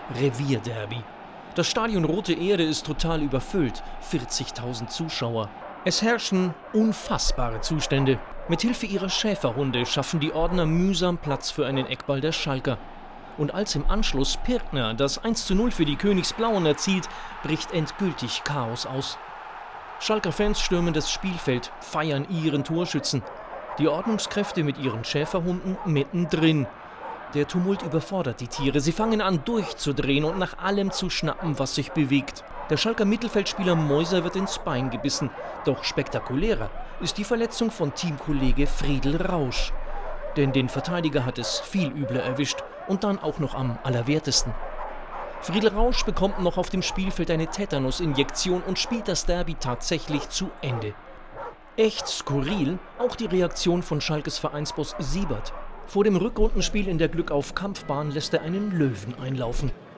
Revierderby. Das Stadion Rote Erde ist total überfüllt, 40.000 Zuschauer. Es herrschen unfassbare Zustände. Mithilfe ihrer Schäferhunde schaffen die Ordner mühsam Platz für einen Eckball der Schalker. Und als im Anschluss Pirkner das 1:0 für die Königsblauen erzielt, bricht endgültig Chaos aus. Schalker Fans stürmen das Spielfeld, feiern ihren Torschützen. Die Ordnungskräfte mit ihren Schäferhunden mittendrin. Der Tumult überfordert die Tiere. Sie fangen an durchzudrehen und nach allem zu schnappen, was sich bewegt. Der Schalker Mittelfeldspieler Meuser wird ins Bein gebissen. Doch spektakulärer ist die Verletzung von Teamkollege Friedel Rausch. Denn den Verteidiger hat es viel übler erwischt und dann auch noch am allerwertesten. Friedel Rausch bekommt noch auf dem Spielfeld eine Tetanus-Injektion und spielt das Derby tatsächlich zu Ende. Echt skurril auch die Reaktion von Schalkes Vereinsboss Siebert. Vor dem Rückrundenspiel in der Glückauf-Kampfbahn lässt er einen Löwen einlaufen.